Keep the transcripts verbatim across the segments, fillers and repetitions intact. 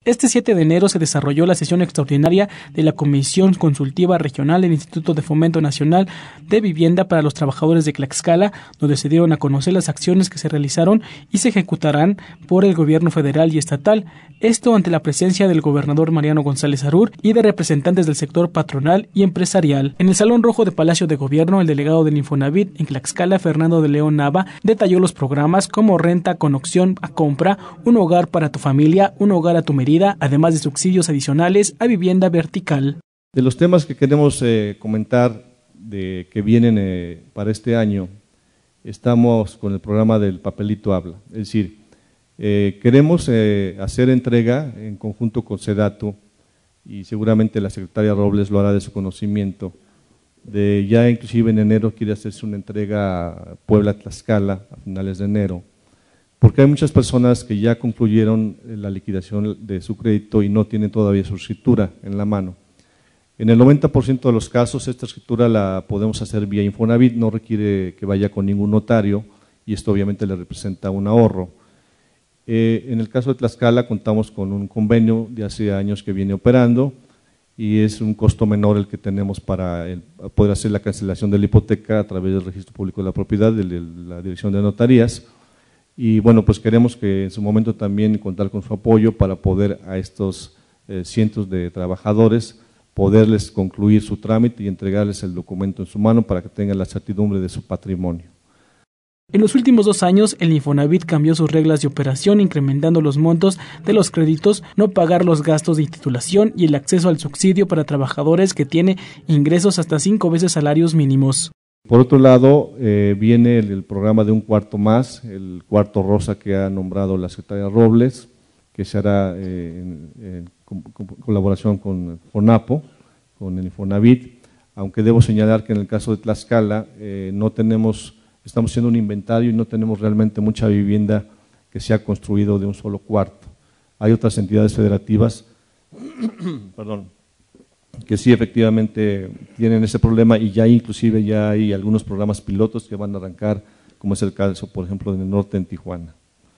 Este siete de enero se desarrolló la sesión extraordinaria de la Comisión Consultiva Regional del Instituto de Fomento Nacional de Vivienda para los Trabajadores de Tlaxcala, donde se dieron a conocer las acciones que se realizaron y se ejecutarán por el gobierno federal y estatal. Esto ante la presencia del gobernador Mariano González Arur y de representantes del sector patronal y empresarial. En el Salón Rojo de Palacio de Gobierno, el delegado del Infonavit en Tlaxcala, Fernando de León Nava, detalló los programas como renta con opción a compra, un hogar para tu familia, un hogar a tu medida, además de subsidios adicionales a vivienda vertical. De los temas que queremos eh, comentar de que vienen eh, para este año, estamos con el programa del Papelito Habla. Es decir, eh, queremos eh, hacer entrega en conjunto con SEDATU, y seguramente la secretaria Robles lo hará de su conocimiento, de ya inclusive en enero quiere hacerse una entrega a Puebla-Tlaxcala a finales de enero, porque hay muchas personas que ya concluyeron la liquidación de su crédito y no tienen todavía su escritura en la mano. En el noventa por ciento de los casos esta escritura la podemos hacer vía Infonavit, no requiere que vaya con ningún notario y esto obviamente le representa un ahorro. Eh, en el caso de Tlaxcala contamos con un convenio de hace años que viene operando y es un costo menor el que tenemos para el, poder hacer la cancelación de la hipoteca a través del Registro Público de la Propiedad, de la Dirección de Notarías. Y bueno, pues queremos que en su momento también contar con su apoyo para poder a estos eh, cientos de trabajadores poderles concluir su trámite y entregarles el documento en su mano para que tengan la certidumbre de su patrimonio. En los últimos dos años, el Infonavit cambió sus reglas de operación, incrementando los montos de los créditos, no pagar los gastos de titulación y el acceso al subsidio para trabajadores que tienen ingresos hasta cinco veces salarios mínimos. Por otro lado, eh, viene el, el programa de un cuarto más, el cuarto rosa que ha nombrado la secretaria Robles, que se hará eh, en, en, con, con colaboración con FONAPO, con el Infonavit, aunque debo señalar que en el caso de Tlaxcala eh, no tenemos, estamos haciendo un inventario y no tenemos realmente mucha vivienda que se ha construido de un solo cuarto. Hay otras entidades federativas, perdón, que sí efectivamente tienen ese problema y ya inclusive ya hay algunos programas pilotos que van a arrancar, como es el caso, por ejemplo, en el norte, en Tijuana.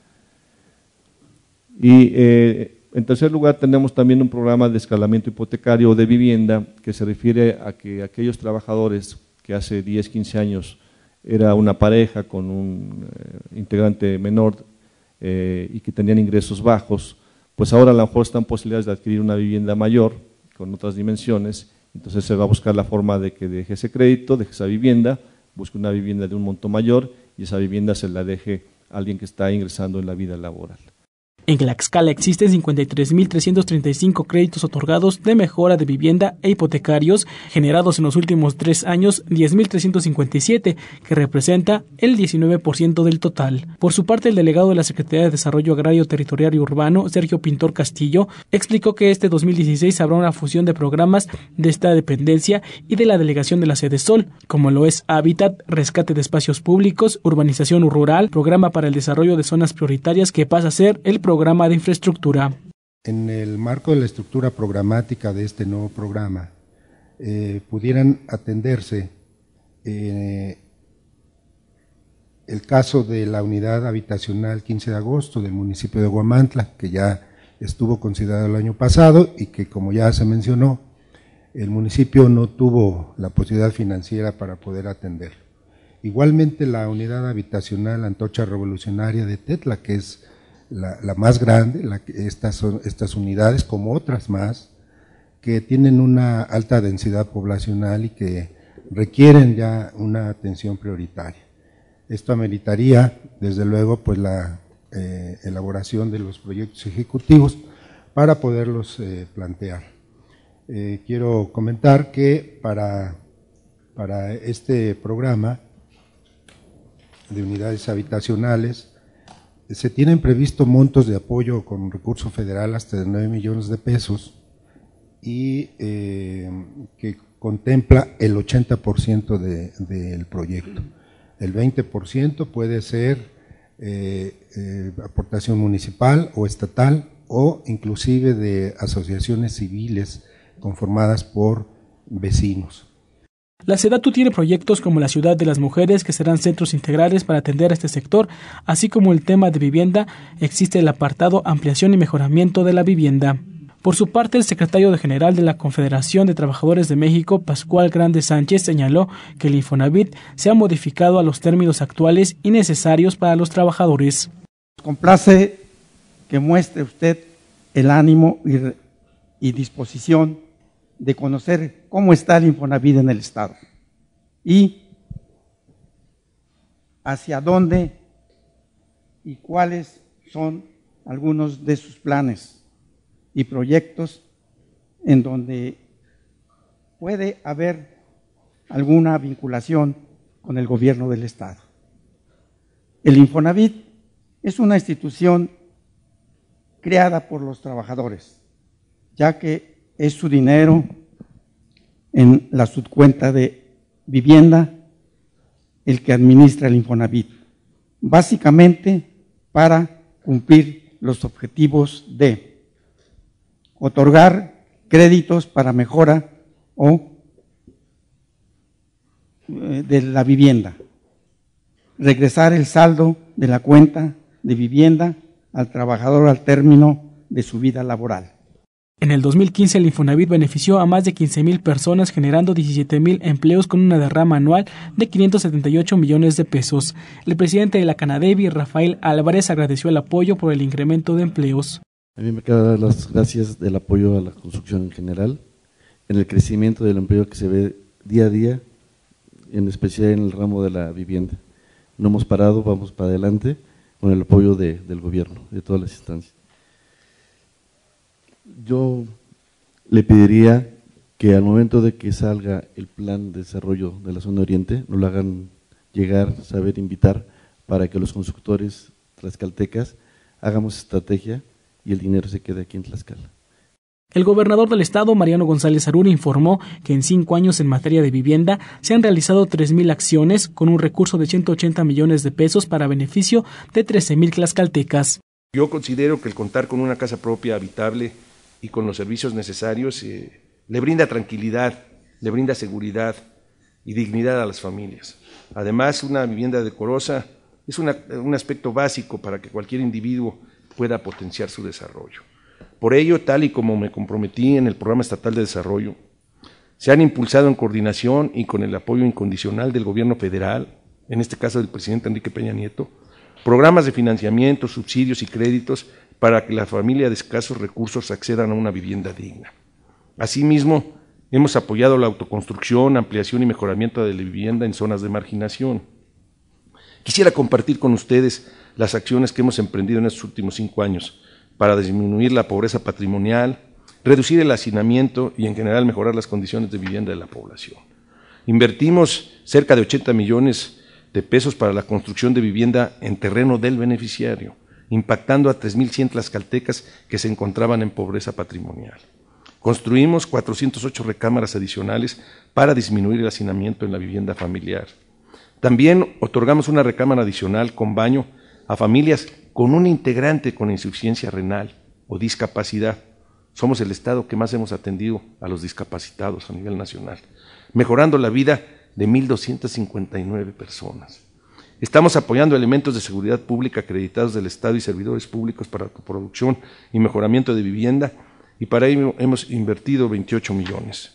Y eh, en tercer lugar tenemos también un programa de escalamiento hipotecario de vivienda que se refiere a que aquellos trabajadores que hace diez, quince años era una pareja con un eh, integrante menor eh, y que tenían ingresos bajos, pues ahora a lo mejor están posibilidades de adquirir una vivienda mayor con otras dimensiones, entonces se va a buscar la forma de que deje ese crédito, deje esa vivienda, busque una vivienda de un monto mayor y esa vivienda se la deje a alguien que está ingresando en la vida laboral. En Tlaxcala existen cincuenta y tres mil trescientos treinta y cinco créditos otorgados de mejora de vivienda e hipotecarios, generados en los últimos tres años diez mil trescientos cincuenta y siete, que representa el diecinueve por ciento del total. Por su parte, el delegado de la Secretaría de Desarrollo Agrario, Territorial y Urbano, Sergio Pintor Castillo, explicó que este dos mil dieciséis habrá una fusión de programas de esta dependencia y de la delegación de la Sede Sol, como lo es Hábitat, Rescate de Espacios Públicos, Urbanización Rural, Programa para el Desarrollo de Zonas Prioritarias, que pasa a ser el programa programa de infraestructura. En el marco de la estructura programática de este nuevo programa, eh, pudieran atenderse eh, el caso de la unidad habitacional quince de agosto del municipio de Huamantla, que ya estuvo considerado el año pasado y que, como ya se mencionó, el municipio no tuvo la posibilidad financiera para poder atender. Igualmente la unidad habitacional Antorcha Revolucionaria de Tetla, que es La, la más grande, la, estas, son, estas unidades como otras más, que tienen una alta densidad poblacional y que requieren ya una atención prioritaria. Esto ameritaría, desde luego, pues la eh, elaboración de los proyectos ejecutivos para poderlos eh, plantear. Eh, quiero comentar que para, para este programa de unidades habitacionales, se tienen previsto montos de apoyo con recurso federal hasta de nueve millones de pesos y eh, que contempla el ochenta por ciento de, del proyecto. El veinte por ciento puede ser eh, eh, aportación municipal o estatal o inclusive de asociaciones civiles conformadas por vecinos. La SEDATU tiene proyectos como la Ciudad de las Mujeres, que serán centros integrales para atender a este sector, así como el tema de vivienda. Existe el apartado Ampliación y Mejoramiento de la Vivienda. Por su parte, el secretario general de la Confederación de Trabajadores de México, Pascual Grande Sánchez, señaló que el Infonavit se ha modificado a los términos actuales y necesarios para los trabajadores. Nos complace que muestre usted el ánimo y, y disposición de conocer cómo está el Infonavit en el Estado y hacia dónde y cuáles son algunos de sus planes y proyectos en donde puede haber alguna vinculación con el gobierno del Estado. El Infonavit es una institución creada por los trabajadores, ya que es su dinero en la subcuenta de vivienda el que administra el Infonavit, básicamente para cumplir los objetivos de otorgar créditos para mejora o eh, de la vivienda, regresar el saldo de la cuenta de vivienda al trabajador al término de su vida laboral. En el dos mil quince, el Infonavit benefició a más de quince mil personas, generando diecisiete mil empleos con una derrama anual de quinientos setenta y ocho millones de pesos. El presidente de la Canadevi, Rafael Álvarez, agradeció el apoyo por el incremento de empleos. A mí me queda dar las gracias del apoyo a la construcción en general, en el crecimiento del empleo que se ve día a día, en especial en el ramo de la vivienda. No hemos parado, vamos para adelante con el apoyo de, del gobierno, de todas las instancias. Yo le pediría que al momento de que salga el plan de desarrollo de la zona oriente, nos lo hagan llegar, saber invitar, para que los constructores tlaxcaltecas hagamos estrategia y el dinero se quede aquí en Tlaxcala. El gobernador del estado, Mariano González Arún, informó que en cinco años en materia de vivienda se han realizado tres mil acciones con un recurso de ciento ochenta millones de pesos para beneficio de trece mil tlaxcaltecas. Yo considero que el contar con una casa propia habitable y con los servicios necesarios eh, le brinda tranquilidad, le brinda seguridad y dignidad a las familias. Además, una vivienda decorosa es una, un aspecto básico para que cualquier individuo pueda potenciar su desarrollo. Por ello, tal y como me comprometí en el Programa Estatal de Desarrollo, se han impulsado en coordinación y con el apoyo incondicional del gobierno federal, en este caso del presidente Enrique Peña Nieto, programas de financiamiento, subsidios y créditos para que la familia de escasos recursos accedan a una vivienda digna. Asimismo, hemos apoyado la autoconstrucción, ampliación y mejoramiento de la vivienda en zonas de marginación. Quisiera compartir con ustedes las acciones que hemos emprendido en estos últimos cinco años para disminuir la pobreza patrimonial, reducir el hacinamiento y en general mejorar las condiciones de vivienda de la población. Invertimos cerca de ochenta millones de pesos para la construcción de vivienda en terreno del beneficiario, impactando a tres mil cien tlaxcaltecas que se encontraban en pobreza patrimonial. Construimos cuatrocientas ocho recámaras adicionales para disminuir el hacinamiento en la vivienda familiar. También otorgamos una recámara adicional con baño a familias con un integrante con insuficiencia renal o discapacidad. Somos el estado que más hemos atendido a los discapacitados a nivel nacional, mejorando la vida de mil doscientas cincuenta y nueve personas. Estamos apoyando elementos de seguridad pública acreditados del Estado y servidores públicos para la producción y mejoramiento de vivienda, y para ello hemos invertido veintiocho millones.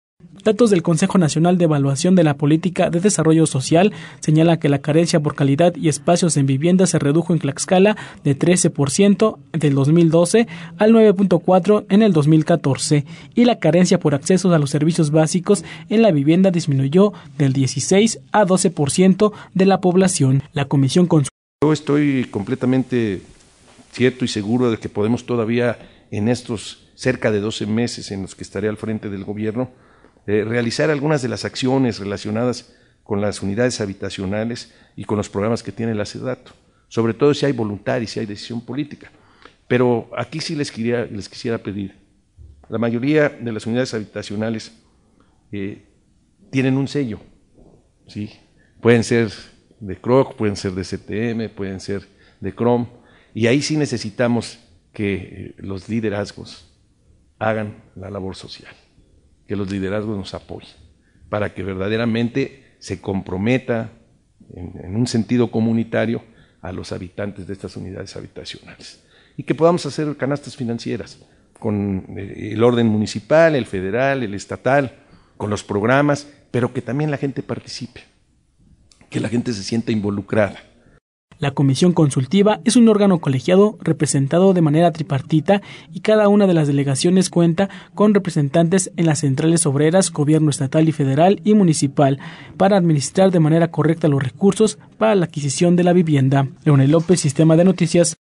Datos del Consejo Nacional de Evaluación de la Política de Desarrollo Social señalan que la carencia por calidad y espacios en vivienda se redujo en Tlaxcala de trece por ciento del dos mil doce al nueve punto cuatro por ciento en el dos mil catorce, y la carencia por acceso a los servicios básicos en la vivienda disminuyó del dieciséis a doce por ciento de la población. La Comisión Consultiva. Yo estoy completamente cierto y seguro de que podemos todavía, en estos cerca de doce meses en los que estaré al frente del gobierno, Eh, realizar algunas de las acciones relacionadas con las unidades habitacionales y con los programas que tiene la SEDATU, sobre todo si hay voluntad y si hay decisión política. Pero aquí sí les quisiera, les quisiera pedir, la mayoría de las unidades habitacionales eh, tienen un sello, ¿sí? Pueden ser de C R O C, pueden ser de C T M, pueden ser de C R O M, y ahí sí necesitamos que eh, los liderazgos hagan la labor social, que los liderazgos nos apoyen, para que verdaderamente se comprometa en, en un sentido comunitario a los habitantes de estas unidades habitacionales. Y que podamos hacer canastas financieras con el orden municipal, el federal, el estatal, con los programas, pero que también la gente participe, que la gente se sienta involucrada. La Comisión Consultiva es un órgano colegiado representado de manera tripartita y cada una de las delegaciones cuenta con representantes en las centrales obreras, gobierno estatal y federal y municipal para administrar de manera correcta los recursos para la adquisición de la vivienda. Leonel López, Sistema de Noticias.